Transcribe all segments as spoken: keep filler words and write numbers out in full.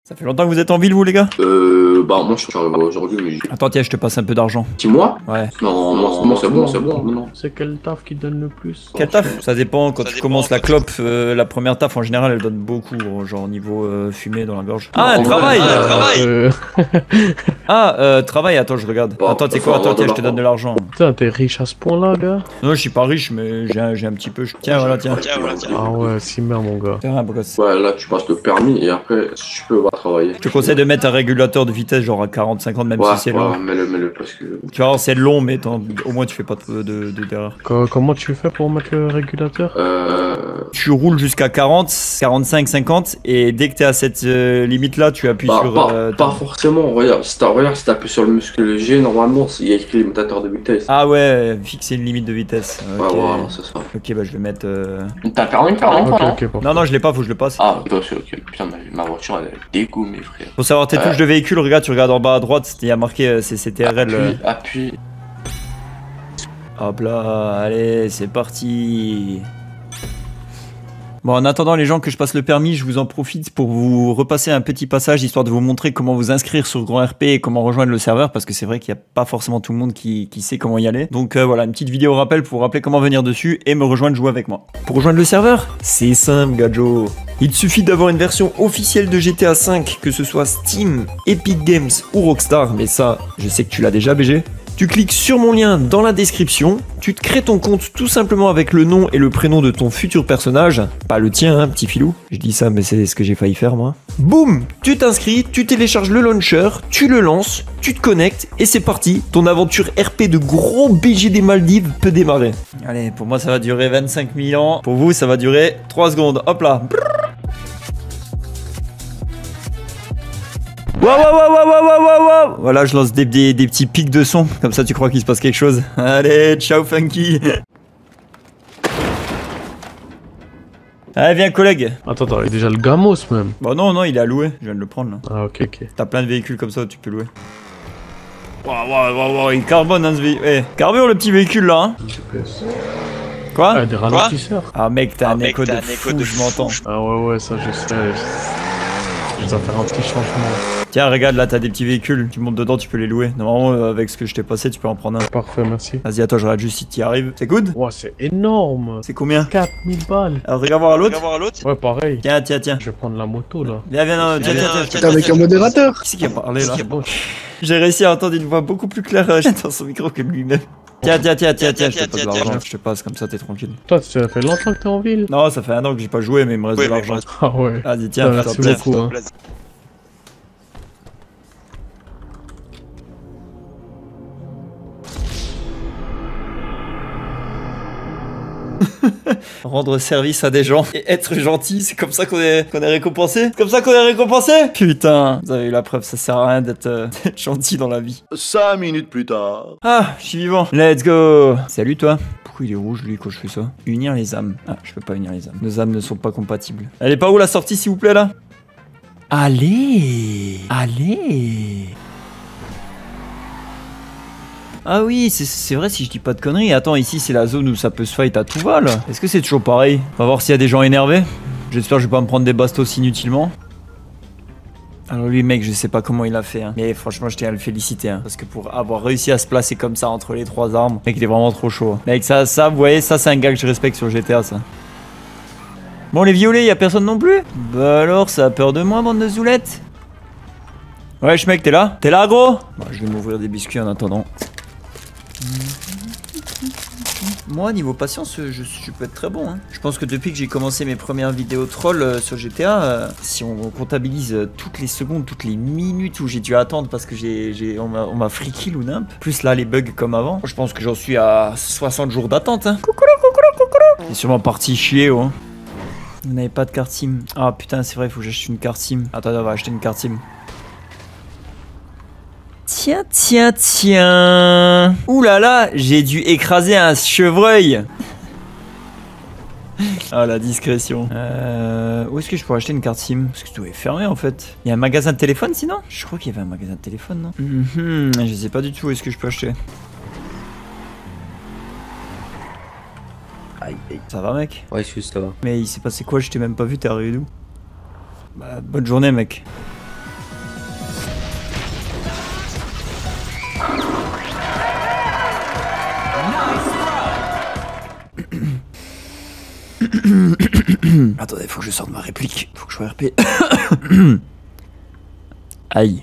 Ça fait longtemps que vous êtes en ville, vous, les gars? Euh, bah, moi, je suis arrivé aujourd'hui, mais j'ai... Attends, tiens, je te passe un peu d'argent. Dis-moi. Ouais. Non, non, non, c'est bon, c'est bon, non, non. C'est quel taf qui donne le plus? Quel taf? Ça dépend, quand ça tu dépend, commences la clope, euh, la première taf, en général, elle donne beaucoup, genre niveau euh, fumée dans la gorge. Ah, un travail Ah, travail euh... Ah, euh, travail, attends, je regarde. Bon, attends, tu sais quoi, attends, tiens, je te donne de l'argent. Putain, t'es riche à ce point-là, gars? Non, je suis pas riche, mais j'ai un, un petit peu... Tiens, voilà, tiens. Tiens, voilà, tiens. Ah ouais, si merde, mon gars. Tiens, brosse. Ouais, là, tu passes le permis, et après, tu peux va travailler. Je te conseille de mettre un régulateur de vitesse, genre à quarante cinquante, même ouais, si c'est ouais, long. mets-le, mets-le, parce que... Tu vois, c'est long, mais au moins, tu fais pas de d'erreur. Comment tu fais pour mettre le régulateur? Euh... Tu roules jusqu'à quarante, quarante-cinq, cinquante, et dès que t'es à cette euh, limite-là, tu appuies bah, sur... Pas, euh, pas forcément, regarde, si t'appuies sur le muscle G, normalement, il y a écrit limitateur de vitesse. Ah ouais, fixer une limite de vitesse. Okay. Ouais, voilà, c'est ça. Ok, bah je vais mettre... Euh... T'as permis de quarante, okay, okay, non, non, je l'ai pas, faut que je le passe. Ah, ok, ok. Putain, ma, ma voiture, elle est dégoût, mes frères. Faut savoir tes euh... touches de véhicule, regarde, tu regardes en bas à droite, il y a marqué euh, C T R L. Appuie, euh... appuie. Hop là, allez, c'est parti. Bon, en attendant les gens que je passe le permis, je vous en profite pour vous repasser un petit passage histoire de vous montrer comment vous inscrire sur Grand R P et comment rejoindre le serveur, parce que c'est vrai qu'il n'y a pas forcément tout le monde qui, qui sait comment y aller. Donc euh, voilà, une petite vidéo rappel pour vous rappeler comment venir dessus et me rejoindre jouer avec moi. Pour rejoindre le serveur, c'est simple, Gadjo. Il te suffit d'avoir une version officielle de G T A cinq, que ce soit Steam, Epic Games ou Rockstar, mais ça, je sais que tu l'as déjà, B G. Tu cliques sur mon lien dans la description, tu te crées ton compte tout simplement avec le nom et le prénom de ton futur personnage, pas le tien, hein, petit filou, je dis ça mais c'est ce que j'ai failli faire moi. Boum, tu t'inscris, tu télécharges le launcher, tu le lances, tu te connectes et c'est parti, ton aventure R P de gros B G des Maldives peut démarrer. Allez, pour moi ça va durer vingt-cinq mille ans, pour vous ça va durer trois secondes, hop là. Waouh, waouh, waouh, waouh, waouh, waouh, waouh. Voilà, je lance des, des, des petits pics de son, comme ça tu crois qu'il se passe quelque chose. Allez, ciao Funky. Allez, viens collègue. Attends, attends, il est déjà le gamos même. Bon non, non, il est à louer, je viens de le prendre là. Ah ok, ok. T'as plein de véhicules comme ça, tu peux louer. Waouh, waouh, waouh, waouh, il carbone hein ce véhicule. Eh, carbure le petit véhicule là, hein. Quoi? Ah, des ralentisseurs. Ah mec, t'as ah, un écho de un fou, de je m'entends. Ah ouais, ouais, ça je sais. Je vais faire un petit changement. Tiens, regarde, là, t'as des petits véhicules. Tu montes dedans, tu peux les louer. Normalement, euh, avec ce que je t'ai passé, tu peux en prendre un. Parfait, merci. Vas-y, attends, je regarde juste si t'y arrives. C'est good? Wow, c'est énorme. C'est combien? quatre mille balles. Alors, regarde voir à l'autre. Ouais, pareil. Tiens, tiens, tiens. Je vais prendre la moto, là. Viens, viens, non, tiens, tiens, tiens. T'es avec un modérateur. Qui c'est qui a parlé, là? J'ai réussi à entendre une voix beaucoup plus claire dans son micro que lui-même. Tiens, tiens, tiens, tiens, tiens, je te passe de l'argent, je te passe comme ça, t'es tranquille. Toi, ça fait longtemps que t'es en ville? Non, ça fait un an que j'ai pas joué, mais il me reste de l'argent. Ah ouais. Vas-y, tiens, merci beaucoup. Hein. Rendre service à des gens et être gentil, c'est comme ça qu'on est, qu'on est récompensé. C'est comme ça qu'on est récompensé. Putain, vous avez eu la preuve, ça sert à rien d'être euh, gentil dans la vie. Cinq minutes plus tard. Ah, je suis vivant. Let's go. Salut toi. Pourquoi il est rouge lui quand je fais ça? Unir les âmes. Ah, je peux pas unir les âmes. Nos âmes ne sont pas compatibles. Elle est pas où la sortie s'il vous plaît là? Allez. Allez. Ah oui, c'est vrai si je dis pas de conneries. Attends, ici c'est la zone où ça peut se fight à tout va là. Est-ce que c'est toujours pareil? On va voir s'il y a des gens énervés. J'espère que je vais pas me prendre des bastos inutilement. Alors lui mec, je sais pas comment il a fait hein. Mais franchement je tiens à le féliciter hein. Parce que pour avoir réussi à se placer comme ça entre les trois armes, mec il est vraiment trop chaud hein. Mec ça, ça, vous voyez, ça c'est un gars que je respecte sur G T A ça. Bon les violets, y a personne non plus? Bah alors ça a peur de moi bande de zoulettes. Wesh mec, t'es là? T'es là gros? Bah je vais m'ouvrir des biscuits en attendant. Moi niveau patience je, je peux être très bon hein. Je pense que depuis que j'ai commencé mes premières vidéos troll euh, sur G T A euh, si on comptabilise euh, toutes les secondes, toutes les minutes où j'ai dû attendre parce que j'ai on m'a free kill ou nimp, plus là les bugs comme avant, je pense que j'en suis à soixante jours d'attente hein. Coucou coucou coucou. Il est sûrement parti chier oh. Vous n'avez pas de carte SIM. Ah putain c'est vrai il faut que j'achète une carte SIM. Attends on va acheter une carte SIM. Tiens, tiens, tiens. Ouh là là, j'ai dû écraser un chevreuil. Ah la discrétion. Euh, où est-ce que je pourrais acheter une carte SIM? Parce que tout est fermé en fait. Il y a un magasin de téléphone sinon? Je crois qu'il y avait un magasin de téléphone non? Mm-hmm, je sais pas du tout où est-ce que je peux acheter. Aïe, aïe. Ça va mec? Ouais je suis ça va. Mais il s'est passé quoi? Je t'ai même pas vu, t'es arrivé d'où? Bah bonne journée mec. Attendez, faut que je sorte ma réplique. Faut que je sois R P. Aïe.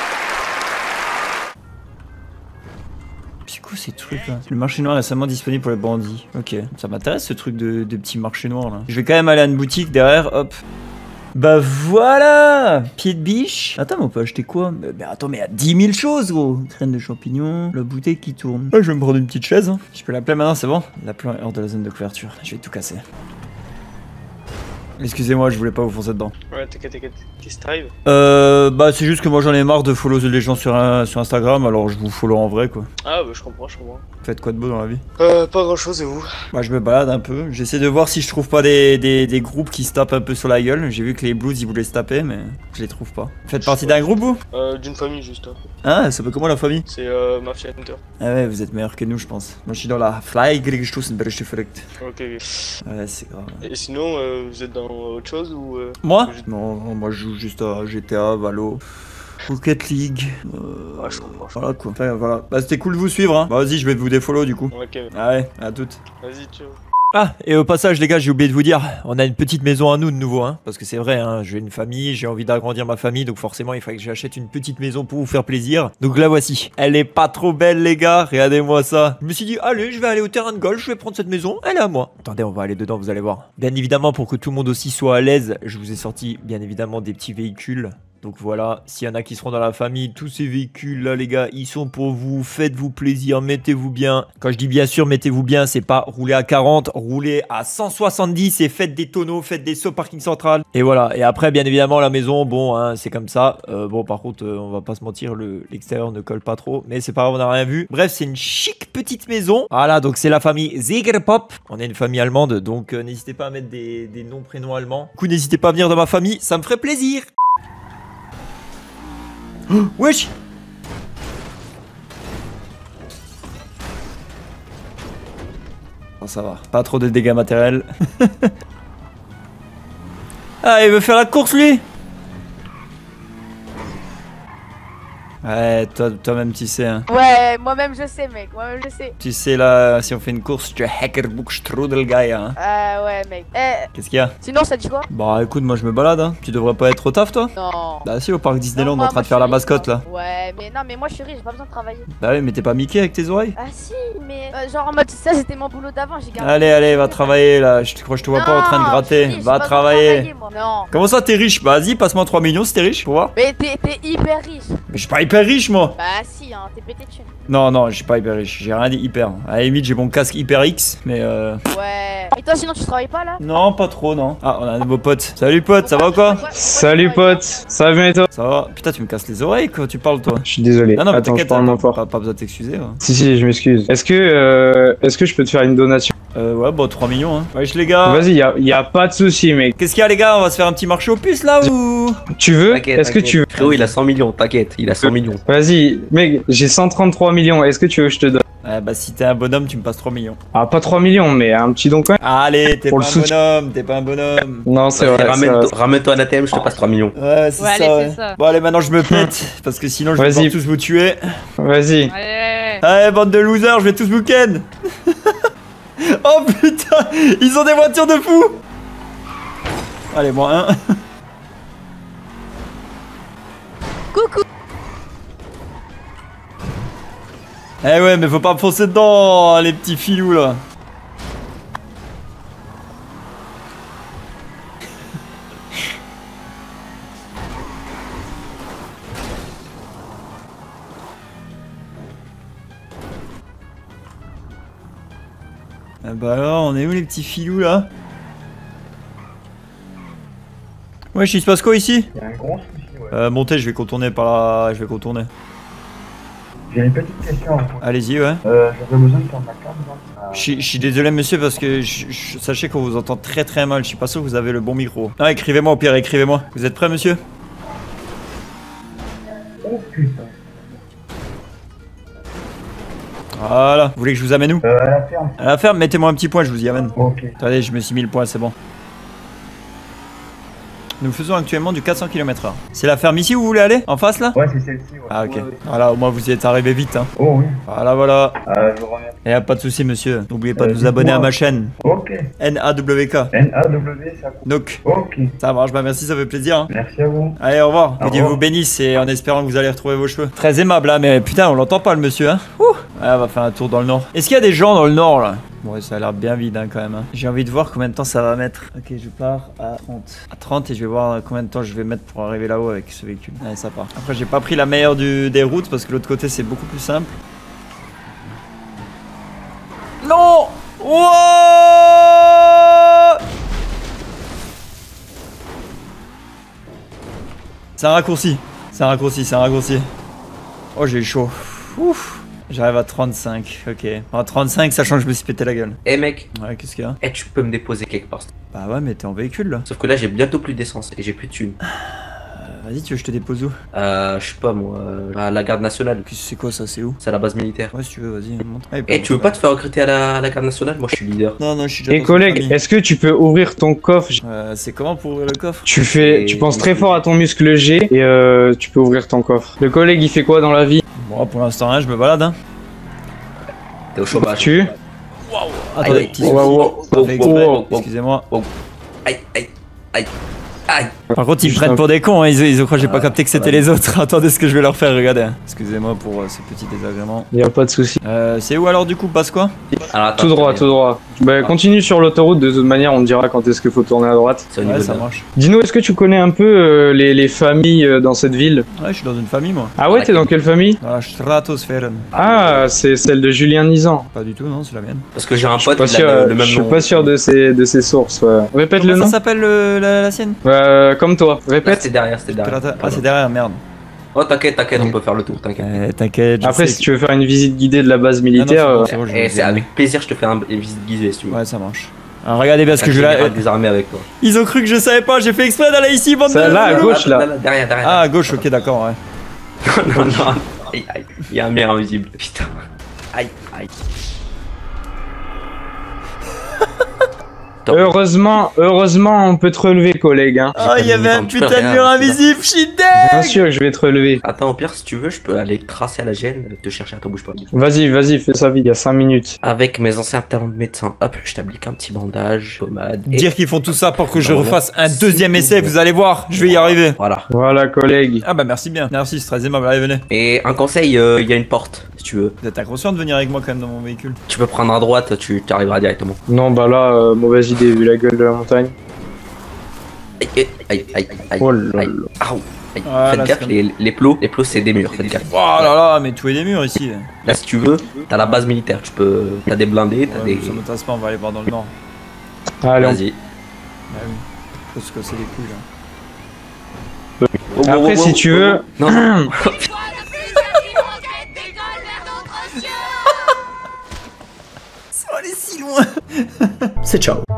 C'est quoi ces trucs là? Le marché noir est récemment disponible pour les bandits. Ok, ça m'intéresse ce truc de, de petit marché noir là. Je vais quand même aller à une boutique derrière, hop. Bah voilà, pied de biche. Attends, mais on peut acheter quoi? mais, mais attends, mais il y a dix mille choses, gros. Graines de champignons, la bouteille qui tourne. Ah, je vais me prendre une petite chaise. Hein. Je peux l'appeler maintenant, c'est bon? L'appeler est hors de la zone de couverture. Je vais tout casser. Excusez-moi, je voulais pas vous foncer dedans. Ouais, t'inquiète, t'inquiète. Qu'est-ce qui t'arrive? Euh, bah c'est juste que moi j'en ai marre de follow les gens sur, un, sur Instagram, alors je vous follow en vrai quoi. Ah bah je comprends, je comprends. Faites quoi de beau dans la vie? Euh, pas grand chose et vous? Moi je me balade un peu, j'essaie de voir si je trouve pas des, des, des groupes qui se tapent un peu sur la gueule. J'ai vu que les Blues ils voulaient se taper mais je les trouve pas. Vous faites partie d'un groupe vous? Euh, d'une famille juste. Hein. Ah, ça peut comment la famille? C'est euh, Mafia Hunter. Ah ouais, vous êtes meilleurs que nous je pense. Moi je suis dans la Fly Grigstossen verrect. Ok, ok. Ouais c'est grave. Et sinon, euh, vous êtes dans autre chose ou euh... Moi? Juste... Non, moi je joue juste à G T A, Valo. Rocket League, euh, ouais, je comprends. Voilà quoi. Enfin, voilà. Bah c'était cool de vous suivre hein. Bah vas-y, je vais vous défollow du coup. Ok. Ah ouais, à toutes. Vas-y, ciao. Ah, et au passage les gars, j'ai oublié de vous dire, on a une petite maison à nous de nouveau hein. Parce que c'est vrai, hein, j'ai une famille, j'ai envie d'agrandir ma famille. Donc forcément il fallait que j'achète une petite maison pour vous faire plaisir. Donc la voici. Elle est pas trop belle les gars, regardez-moi ça. Je me suis dit, allez, je vais aller au terrain de golf, je vais prendre cette maison, elle est à moi. Attendez, on va aller dedans, vous allez voir. Bien évidemment, pour que tout le monde aussi soit à l'aise, je vous ai sorti bien évidemment des petits véhicules. Donc voilà, s'il y en a qui seront dans la famille, tous ces véhicules là les gars, ils sont pour vous, faites-vous plaisir, mettez-vous bien. Quand je dis bien sûr, mettez-vous bien, c'est pas rouler à quarante, rouler à cent soixante-dix et faites des tonneaux, faites des sauts parking central. Et voilà, et après bien évidemment la maison, bon hein, c'est comme ça. Euh, bon par contre, euh, on va pas se mentir, l'extérieur ne colle pas trop, mais c'est pas grave, on n'a rien vu. Bref, c'est une chic petite maison. Voilà, donc c'est la famille Zegerpop. On est une famille allemande, donc euh, n'hésitez pas à mettre des, des noms, prénoms allemands. Du coup, n'hésitez pas à venir dans ma famille, ça me ferait plaisir. Oh, wesh! Bon, ça va, pas trop de dégâts matériels. Ah, il veut faire la course lui! Ouais, toi, toi-même tu sais hein. Ouais, moi-même je sais mec, moi-même je sais. Tu sais là, si on fait une course, tu es Hackerbuchstrudel-Guy hein. Ah ouais mec. Eh. Qu'est-ce qu'il y a? Sinon ça dit quoi? Bah écoute, moi je me balade hein. Tu devrais pas être au taf toi? Non. Bah si, au parc Disneyland, Non, moi, en train moi, de faire je la suis mascotte riche, là. moi. Ouais, mais non, mais moi je suis riche, j'ai pas besoin de travailler. Bah oui, mais t'es pas Mickey avec tes oreilles? Ah si, mais euh, genre en mode ça c'était mon boulot d'avant, j'ai gardé. Allez, allez, va travailler là. Je te crois, je te vois pas en train de Non, gratter. je suis riche, Va j'ai pas besoin de travailler. moi. Non. Comment ça t'es riche? Bah vas-y, passe-moi trois millions si t'es riche, pour voir. Mais t'es hyper riche. Mais je suis pas hyper riche moi. Bah si, hein, t'es pété de thunes. Non, non, je suis pas hyper riche. J'ai rien dit hyper. À la limite, j'ai mon casque hyper X, mais euh. Ouais. Et toi sinon tu travailles pas là? Non, pas trop, non. Ah, on a un nouveau pote. Salut pote, ça va ou quoi? Salut pote, ça va bien et toi? Ça va? Putain, tu me casses les oreilles quand tu parles toi. Je suis désolé. Non, non, mais attends, je t'inquiète, parle moins fort. pas, pas besoin de t'excuser. Hein. Si, si, je m'excuse. Est-ce que, euh, est-ce que je peux te faire une donation? Euh, ouais, bon, trois millions, hein. Wesh les gars. Vas-y, y'a y a pas de souci, mec. Qu'est-ce qu'il y a les gars? On va se faire un petit marché aux puces là ou? Tu veux? Est-ce que tu veux? Frérot, il a cent millions, t'inquiète, il a cent millions. Vas-y, mec, j'ai cent trente-trois millions. Est-ce que tu veux que je te donne? Ouais, bah si t'es un bonhomme, tu me passes trois millions. Ah, pas trois millions, mais un petit don quand même. Allez, t'es pas Pour un le soutien. bonhomme, t'es pas un bonhomme. Non, c'est Vas-y, vrai. c'est ramène- vrai. Ramène-toi à l'A T M, je te passe trois millions. Ouais, c'est Ouais, ça, allez, ouais. c'est ça. Bon, allez, maintenant je me pète, parce que sinon je vais Vas-y. pouvoir tous vous tuer. Vas-y. Allez, Allez, bande de losers, je vais tous vous ken. Oh putain, ils ont des voitures de fou. Allez, moi un. Coucou. Eh ouais, mais faut pas me foncer dedans, les petits filous là. Ah bah alors, on est où les petits filous là? Wesh, il se passe quoi ici? Il y a un gros souci, ouais. Euh, montez, je vais contourner par là, je vais contourner. J'ai une petite question à vous poser. Allez-y, ouais. Euh, j'aurais besoin de faire ma carte, non euh, Je suis- je suis désolé monsieur parce que je, je- sachez qu'on vous entend très très mal, je suis pas sûr que vous avez le bon micro. Ah, écrivez-moi au pire, écrivez-moi. Vous êtes prêt monsieur? Oh putain. Voilà. Vous voulez que je vous amène où? Euh, à la ferme. À la ferme, mettez-moi un petit point, je vous y amène. Ok. Attendez, je me suis mis le point, c'est bon. Nous faisons actuellement du quatre cents kilomètres heure. C'est la ferme ici où vous voulez aller? En face là? Ouais, c'est celle-ci, ouais. Ah ok. Ouais. Voilà, au moins vous y êtes arrivé vite hein. Oh oui. Voilà, voilà. Euh, je vous remercie. Et pas de soucis monsieur. N'oubliez pas Euh, de vous abonner à dites-moi. ma chaîne. Ok. N A W K. N A W, ça compte. Donc, Ok. ça marche, bah merci, ça fait plaisir hein. Merci à vous. Allez, au revoir. Au Que Dieu revoir. vous bénisse et en espérant que vous allez retrouver vos cheveux. Très aimable hein, mais putain, on l'entend pas le monsieur hein. Ouh. Ouais, on va faire un tour dans le nord. Est-ce qu'il y a des gens dans le nord là? Bon, ouais, ça a l'air bien vide hein, quand même. Hein. J'ai envie de voir combien de temps ça va mettre. Ok, je pars à trente. À trente et je vais voir combien de temps je vais mettre pour arriver là-haut avec ce véhicule. Allez, ça part. Après, j'ai pas pris la meilleure du, des routes parce que l'autre côté c'est beaucoup plus simple. Non! Wouah! C'est un raccourci. C'est un raccourci, c'est un raccourci. Oh, j'ai eu chaud. Ouf. J'arrive à trente-cinq, ok. À trente-cinq, sachant que je me suis pété la gueule. Eh mec, Ouais, qu'est-ce qu'il y a? eh, tu peux me déposer quelque part. Bah ouais, mais t'es en véhicule là. Sauf que là j'ai bientôt plus d'essence et j'ai plus de thunes. Euh, Vas-y, tu veux que je te dépose où? Euh, je sais pas moi, euh, à la garde nationale. C'est quoi ça, c'est où? C'est à la base militaire. Ouais, si tu veux, vas-y, montre. Ah, Eh, tu veux pas te faire recruter à la, à la garde nationale? Moi je suis leader. Non, non, je suis déjà Et dans une collègue, famille. est-ce que tu peux ouvrir ton coffre? Euh, c'est comment pour ouvrir le coffre? Tu fais, tu penses très fort à ton muscle G et euh, tu peux ouvrir ton coffre. Le collègue, il fait quoi dans la vie? Bon, pour l'instant, rien, je me balade hein. T'es au chômage. Tu Attendez, Aïe, petit aïe, souci. wow, wow, Pas wow, fait exprès, wow, wow. excusez-moi. Aïe, aïe, aïe, aïe. Par contre, ils me Juste prennent un- pour des cons, hein. ils, ils ont cru que j'ai pas Ah, capté que c'était ouais. les autres. Attendez ce que je vais leur faire, regardez. hein. Excusez-moi pour euh, ce petit désagrément. Y a pas de souci. Euh, c'est où alors du coup, passe quoi? Alors, attends, Tout droit, je tout droit. Bah, continue sur l'autoroute, de toute manière, on te dira quand est-ce qu'il faut tourner à droite. C'est au niveau Ouais, de ça la- marche. Dis-nous, est-ce que tu connais un peu euh, les, les familles euh, dans cette ville? Ouais, je suis dans une famille moi. Ah ouais, t'es dans quelle famille? Dans la Stratosphère. Ah, c'est celle de Julien Nizan. Pas du tout, non, c'est la mienne. Parce que j'ai un Je suis pote pas qui a sûr, le, le je même suis nom. pas sûr de ses, de ses sources. Ouais. Répète le Comment nom. ça s'appelle le- la, la sienne? Euh, comme toi. Là, Répète. c'était derrière, c'était derrière. Ah, c'est derrière, merde. Oh, t'inquiète, t'inquiète, on peut faire le tour, t'inquiète. Euh, T'inquiète, je Après, sais si tu veux faire une visite guidée de la base militaire, Ah non, euh, c'est bon, je Eh, vais- c'est avec plaisir, je te fais un- une visite guidée si tu veux. Ouais, ça marche. Alors regardez parce que Un je la... général des armées avec toi. Ils ont cru que je savais pas, j'ai fait exprès d'aller ici, bande Ça, de... là, à gauche, là. Derrière, derrière. Ah, à gauche, ok, d'accord, ouais. non, non. Aïe, aïe. Il y a un mur invisible. Putain. Aïe, aïe. Top. heureusement, heureusement, on peut te relever, collègue. Hein. Oh, il y avait un Je peux putain de rien, mur c'est invisible, je suis Bien dead. sûr que je vais te relever. Attends, au pire, si tu veux, je peux aller tracer à la gêne, te chercher à ton bouge pas. Vas-y, vas-y, fais ça vite, il y a cinq minutes. Avec mes anciens talents de médecin, hop, je t'applique un petit bandage, pommade. et- Dire qu'ils font tout ça pour que je refasse un deuxième essai, vous allez voir, je vais y arriver. Voilà. Voilà, collègue. Ah bah merci bien, merci, c'est très aimable, allez venez. Et un conseil, euh, il y a une porte, si tu veux. Vous êtes inconscient de venir avec moi quand même dans mon véhicule? Tu peux prendre à droite, tu tu arriveras directement. Non, bah là, euh, mauvaise idée, vu la gueule de la montagne. Aïe, aïe, aïe, aïe, aïe. Oh là aïe. là. Aouh, aïe. Voilà, Faites c'est gaffe, comme- les, les plots, les plots c'est des murs, faites gaffe. Oh là là, mais tout est des murs ici. Là, si tu veux, t'as la base militaire, tu peux. T'as des blindés, t'as Ouais, des. ça me tasse pas, on va aller voir dans le nord. Allez, on- Vas-y. Bah oui, faut se casser les couilles là. Oh, oh, Après, oh, si oh, tu oh, veux- oh. Non, non. Sans aller si loin. C'est ciao.